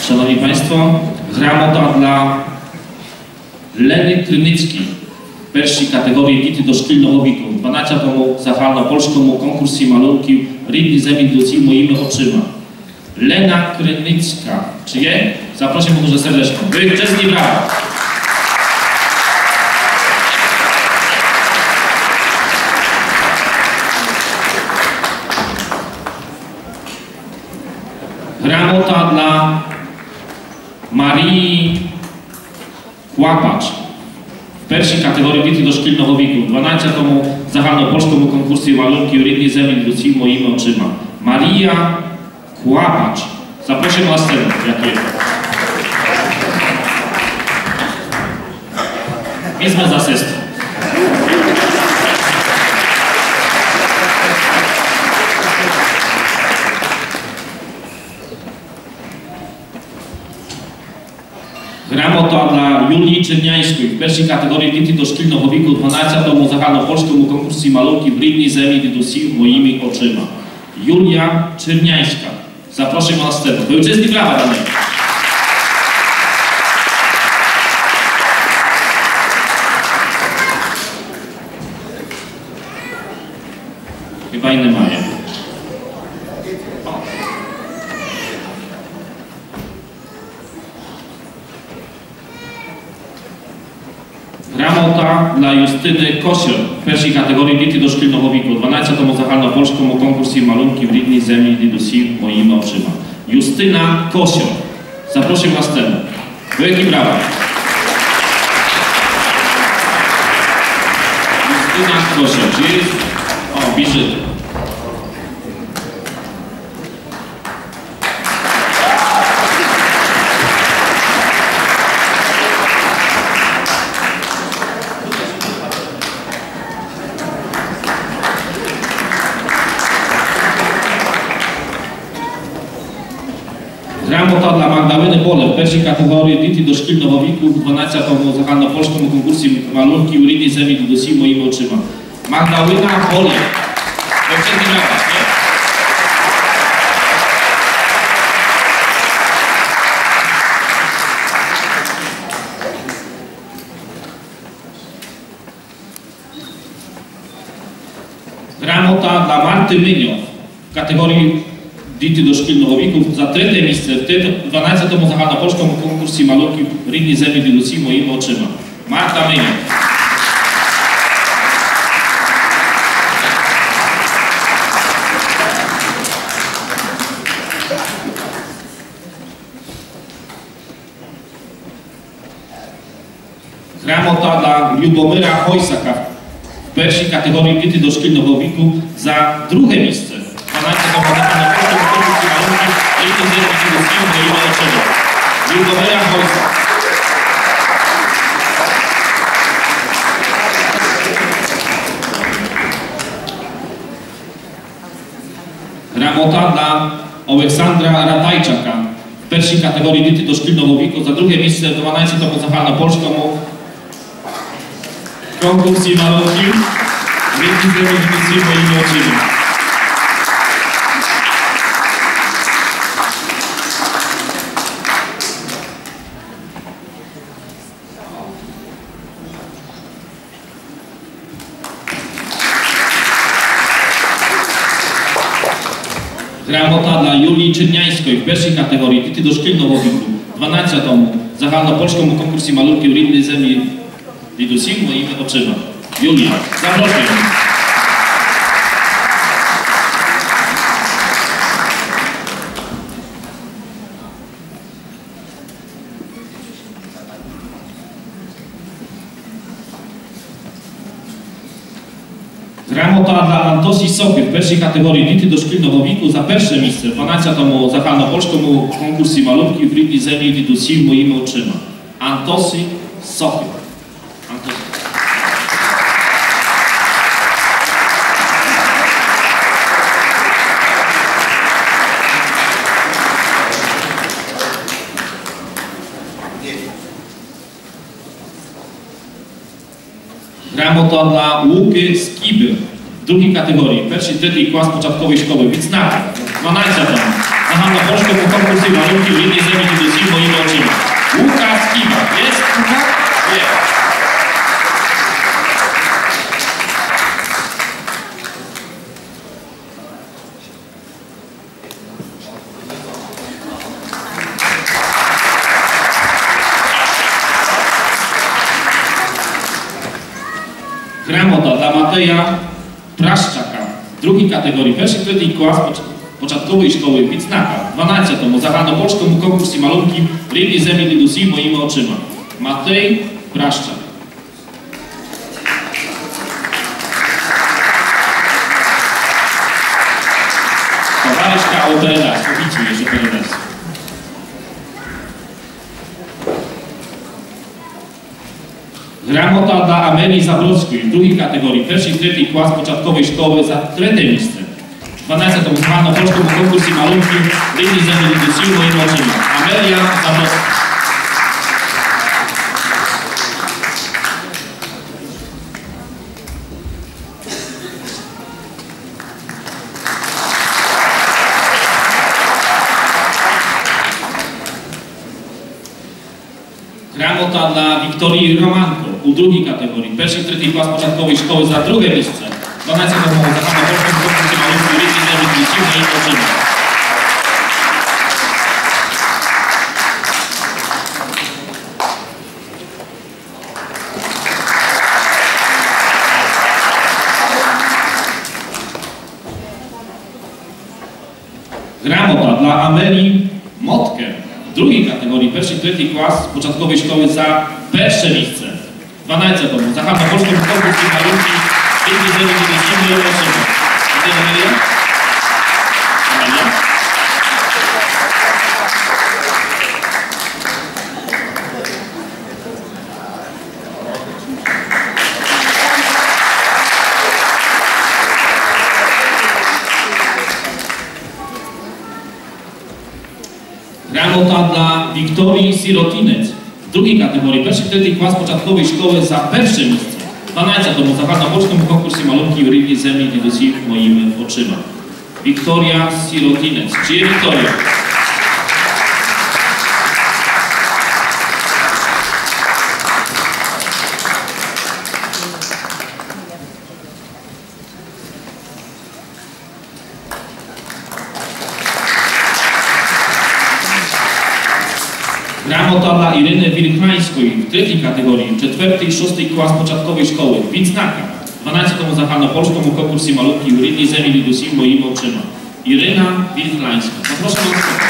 Szanowni Państwo, gramota dla Leny Krynickiej w wersji kategorii dity doszkільного wieku. 12-му загальнопольському конкурсі малюнків «Рідні землі душі моїми очима». Lena Krynicka. Czy je? Zapraszam może serdecznie. Wielczesni brawa. Gramota dla Marii Kłapacz w wersji kategorii dity doszkільного wieku. 12-му загальнопольському конкурсі малюнків «Рідні землі душі моїми очима». Maria Kłapacz. Zapraszam na scenę. Dziękuję. Wezmę za asystę. Gramota dla Julii Czerniańskiej w wersji kategorii dity doszkільного wieku. 12-му загальнопольському конкурсі малюнків «Рідні землі душі моїми очима». Julia Czerniańska. Zapraszam na scenę. Wielczesni brawa dla niej. Chyba inne mają. Gramota dla Justyny Kosior w wersji kategorii dity doszkільного wieku. 12-му загальнопольському конкурсі малюнків «Рідні землі душі моїми очима». Justyna Kosior. Zapraszam na scenę. Wielkie brawa. Justyna Kosior. Czy jest? O, wizyty. Gramota dla Magdaleny Pole w wersji kategorii dity doszkільного wieku w 12-му загальнопольському конкурсі малюнків «Рідні землі душі моїми очима». Magdalena Pole. Wielczesni brawa. Gramota dla Marty Mynio w kategorii dity doszkільного wieku za trzecie miejsce w 12-му загальнопольському конкурсі малюнків «Рідні землі душі моїми очима». Marta Mynio. Gramota dla Ljubomyra Hojsaka w wersji kategorii dity doszkільного wieku za drugie miejsce. 12-му загальнопольському конкурсі малюнків «Рідні землі душі моїми очима». Ljubomyra Hojsak. Gramota dla Aleksandra Ratajczaka w wersji kategorii dity doszkільного wieku za drugie miejsce w 12-му загальнопольському konkursі malunków «Рідні землі душі моїми очима». Gramota dla Julii Czerniańskiej w wersji kategorii dity doszkільного wieku. 12-му загальнопольському конкурсі малюнків «Рідні землі душі моїми очима». Julia, zapraszam. Gramota dla Antosii Sochy w wersji kategorii dity doszkільного wieku za pierwsze miejsce w 12-му загальнопольському конкурсі малюнків «Рідні землі душі моїми очима». Antosii Sochy. Gramota dla Łuky Skiby w drugiej kategorii, w wersji trzeciej klas początkowej szkoły. Widznaka, 12 tam. Aha, na polską konkursy malunki w linii zemlji Gramota dla Mateja Praszczaka, drugiej kategorii, pierwszy klas początkowej szkoły Wicnaka. 12 tomu загальнопольському конкурсі малюнків рідні землі дідусі моїми очима. Matej Praszczak. Towarzyszka o передасть, obiecuje, że передасть. Gramota dla Amelii Zabrodzkiej w drugiej kategorii, pierwszy klas początkowej szkoły za trzecie miejsce. 12 tomu загальнопольському конкурсі малюнків рідні землі дідусі моїми очима. Amelia Zabrodzka. Gramota dla Wiktorii Romanko u drugiej kategorii, pierwszy klas początkowej szkoły za drugie miejsce. 12 tomu загальнопольському конкурсі малюнків рідні землі дідусі моїми очима. Gramota dla Amelii Motkę w drugiej kategorii, pierwszy klas początkowej szkoły za pierwsze miejsce. 12 tomu загальнопольському конкурсі малюнків рідні землі дідусі моїми очима. Gdzie Amelia? Amelia? Gramota dla Wiktorii Sirotinec w drugiej kategorii, pierwszy klas początkowej szkoły za pierwsze miejsce. 12 tomu загальнопольському конкурсі малюнків рідні землі дідусі моїми очима. Wiktoria Sirotinec. Gdzie Wiktoria? Gramota dla Iryny Wilchańskiej w trzeciej kategorii, czwarty i szósty klas początkowej szkoły Wicnaka. 12 tomu загальнопольському konkursie malutki rydni zemli didusí moimi oczyma. Iryna Wilchańska. Zapraszam na scenę.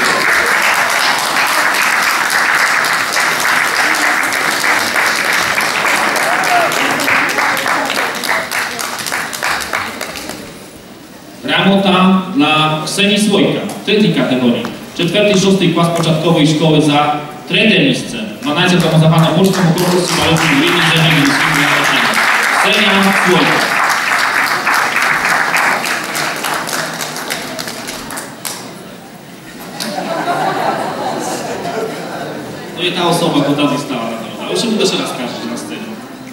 Gramota dla Ksenii Słojka w trzeciej kategorii. 4. i 6. klas początkowej szkoły za trzecie miejsce. 12 tomu загальнопольському konkursie malutki rydni zemli didusí moimi oczyma. Ksenia Słojka. No i ta osoba, która została nagrodzona. Jeszcze mu też raz każdy na scenie.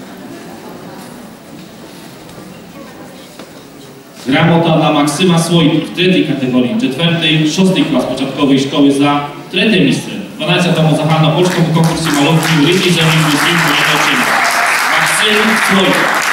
Gramota dla Maksyma Słojki w trzeciej kategorii, 4. i 6. klas początkowej szkoły za trzecie miejsce. 12 tomu загальнопольському konkursie malutki rydni zemli didusí moimi oczyma. Maksym Słojka.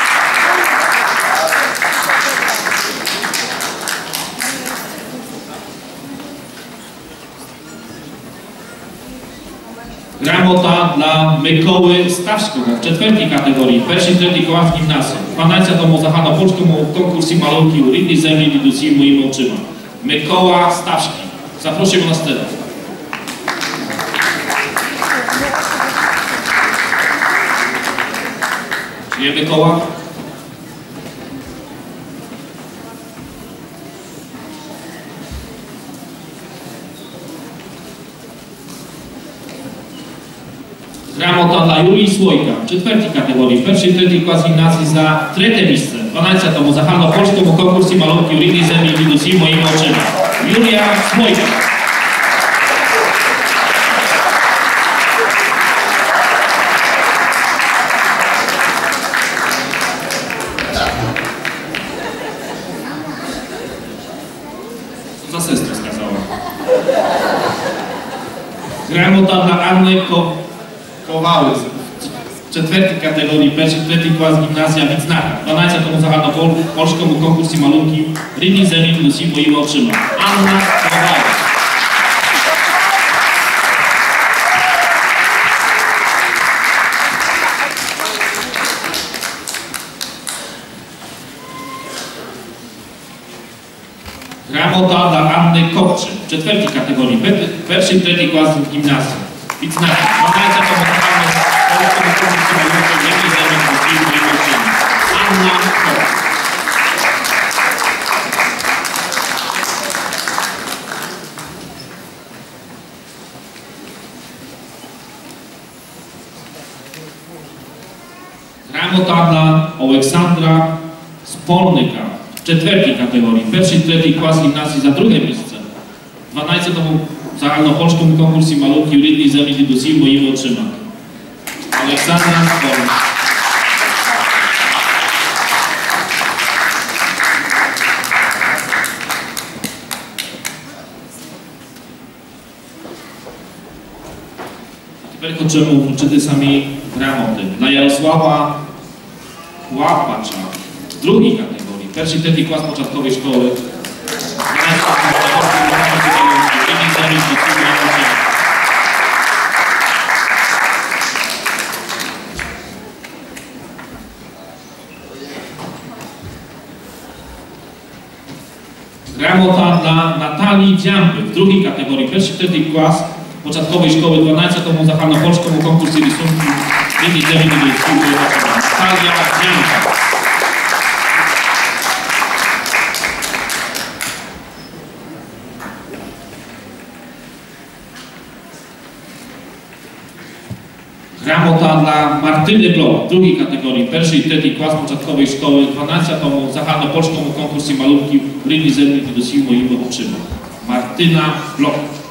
Gramota dla Mykoły Stawskiego w czwartej kategorii, pierwszy i trzeci klas gimnazjum. 12 tomu загальнопольському konkursie malunki rydni zemli didusí moimi oczyma. Mykoła Stawski. Zaprosimy na scenę. Żyje Mykoła? Gramota dla Julii Słojka w czwartej kategorii, pierwszy i trzeci klas gimnazjum za trzecie miejsce. 12 tomu загальнопольському konkursie malunki rydni zemli didusí moimi oczyma. Julia Słojka. Za sestrę skazała. Gramota dla Anny Kowały w czwartej kategorii, pierwszy i trzeci klas gimnazja Wicnaka. 12 tomu загальнопольському konkursie malunki rydni zemli didusí moimi oczyma. Anna Kowały. Kopczyk, czwartej kategorii, pierwszy i trzeci klas gimnazjum. Відзнаки. 12-му загальному полському конкурсі малюнків рівні землі постійної машини. Анна Kopczyk. Gramota dla Aleksandra Spolnyka w czwartej kategorii, pierwszy i trzeci klas gimnazji za drugie miejsce. 12-mu загальнопольському конкурсі малюнків рідній землі дідусів моїми очима. Олександра Спольник. Тепер хочемо вручити самі грамоти. Dla Jarosława Łapacza w drugiej kategorii, pierwszy i trzeci klas początkowej szkoły. Gramota dla Natalii Dziampy w drugiej kategorii, pierwszy i trzeci klas początkowej szkoły 12-mu Zachodnopolskiemu konkursie rysunku Linii Ziemi Niebieskiej. Natalia Dziampa. Gramota dla Martyny Bloch w drugiej kategorii, pierwszy i trzeci klas początkowej szkoły 12-mu Zachodnopolskiemu konkursie malunki Rynni Zemlji Dodosił moimi oczyma. Martyna Bloch.